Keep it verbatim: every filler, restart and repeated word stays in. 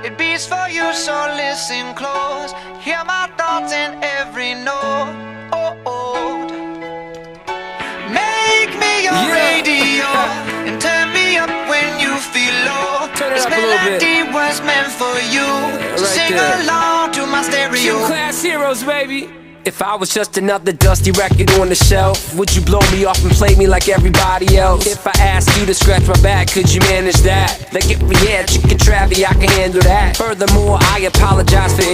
It beats for you, so listen close. Hear my thoughts in every note. Oh, oh. Make me your Yeah. radio and turn me up when you feel low. Turn it This up a little bit. melody was meant for you. So right sing there. along to my Gym stereo. class heroes, baby. If I was just another dusty record on the shelf, would you blow me off and play me like everybody else? If I asked you to scratch my back, could you manage that? Like if we had chicken travy, I can handle that. Furthermore, I apologize for